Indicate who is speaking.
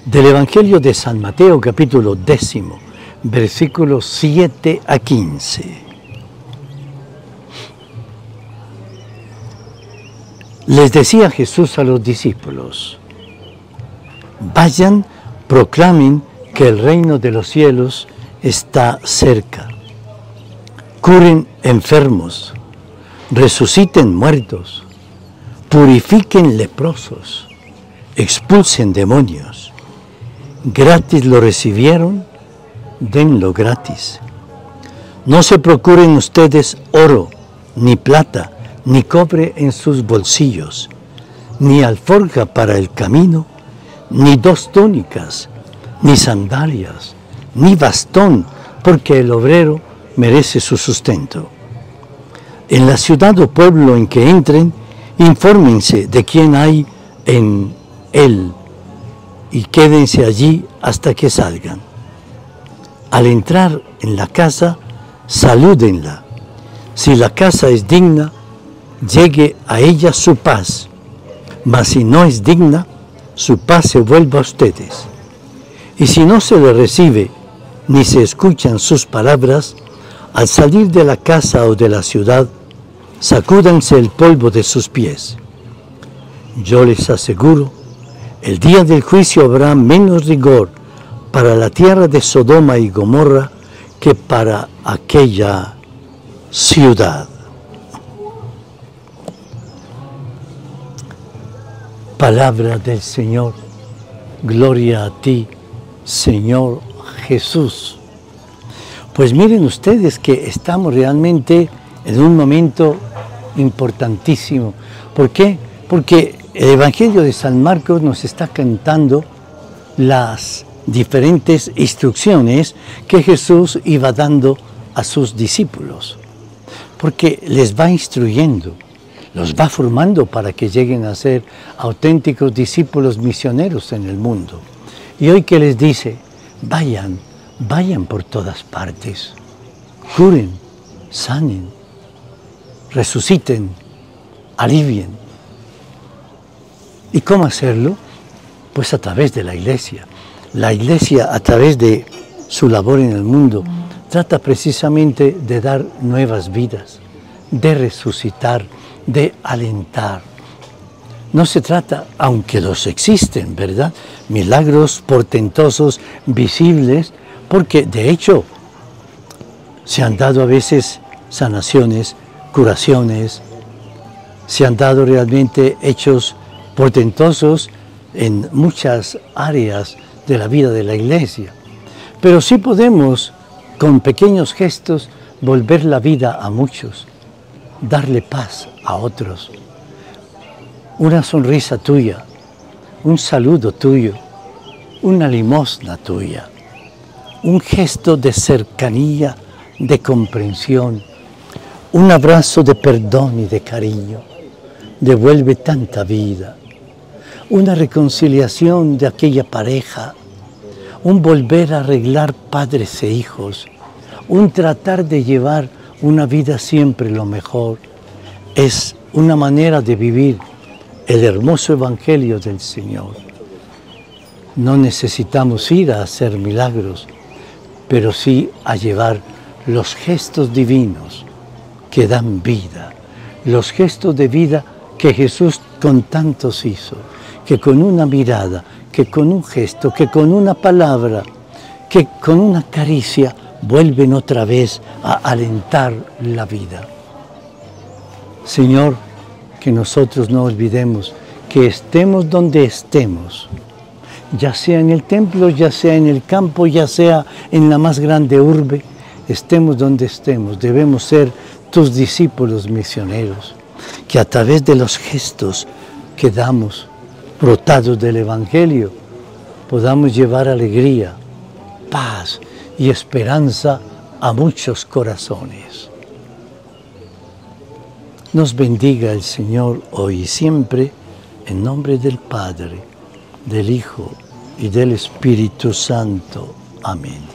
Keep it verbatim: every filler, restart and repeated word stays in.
Speaker 1: Del Evangelio de San Mateo, capítulo décimo, versículos siete a quince. Les decía Jesús a los discípulos: vayan, proclamen que el reino de los cielos está cerca. Curen enfermos, resuciten muertos, purifiquen leprosos, expulsen demonios. Gratis lo recibieron, denlo gratis. No se procuren ustedes oro, ni plata, ni cobre en sus bolsillos, ni alforja para el camino, ni dos túnicas, ni sandalias, ni bastón, porque el obrero merece su sustento. En la ciudad o pueblo en que entren, infórmense de quién hay en él y quédense allí hasta que salgan. Al entrar en la casa, salúdenla. Si la casa es digna, llegue a ella su paz, mas si no es digna, su paz se vuelva a ustedes. Y si no se le recibe, ni se escuchan sus palabras, al salir de la casa o de la ciudad, sacúdanse el polvo de sus pies. Yo les aseguro, el día del juicio habrá menos rigor para la tierra de Sodoma y Gomorra que para aquella ciudad. Palabra del Señor. Gloria a ti, Señor Jesús. Pues miren ustedes que estamos realmente en un momento importantísimo. ¿Por qué? Porque el Evangelio de San Marcos nos está cantando las diferentes instrucciones que Jesús iba dando a sus discípulos. Porque les va instruyendo, los va formando para que lleguen a ser auténticos discípulos misioneros en el mundo. Y hoy que les dice, vayan, vayan por todas partes, curen, sanen, resuciten, alivien. ¿Y cómo hacerlo? Pues a través de la Iglesia. La Iglesia, a través de su labor en el mundo, trata precisamente de dar nuevas vidas, de resucitar, de alentar. No se trata, aunque los existen, ¿verdad? Milagros portentosos, visibles, porque de hecho se han dado a veces sanaciones, curaciones, se han dado realmente hechos portentosos en muchas áreas de la vida de la Iglesia. Pero sí podemos, con pequeños gestos, volver la vida a muchos, darle paz a otros. Una sonrisa tuya, un saludo tuyo, una limosna tuya, un gesto de cercanía, de comprensión, un abrazo de perdón y de cariño, devuelve tanta vida. Una reconciliación de aquella pareja, un volver a arreglar padres e hijos, un tratar de llevar una vida siempre lo mejor, es una manera de vivir el hermoso Evangelio del Señor. No necesitamos ir a hacer milagros, pero sí a llevar los gestos divinos que dan vida, los gestos de vida que Jesús con tantos hizo, que con una mirada, que con un gesto, que con una palabra, que con una caricia vuelven otra vez a alentar la vida. Señor, que nosotros no olvidemos que estemos donde estemos, ya sea en el templo, ya sea en el campo, ya sea en la más grande urbe, estemos donde estemos, debemos ser tus discípulos misioneros, que a través de los gestos que damos, brotados del Evangelio, podamos llevar alegría, paz y esperanza a muchos corazones. Nos bendiga el Señor hoy y siempre, en nombre del Padre, del Hijo y del Espíritu Santo. Amén.